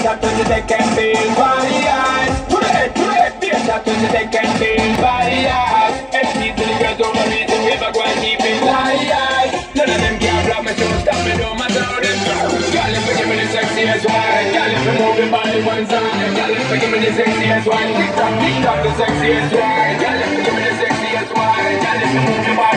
shot to the deck and feel body eyes. To the head, bass shot to the deck and feel body eyes. SP to the girls over me, the river go and keep it light. None of them can block me, so stop me, no matter how them block. Girl, if you give me the sexiest wine, girl, if you move your body one side, girl, if you give me the sexiest wine, tick tock, the sexiest wine, girl, if you give me the sexiest wine, girl, if you move your body.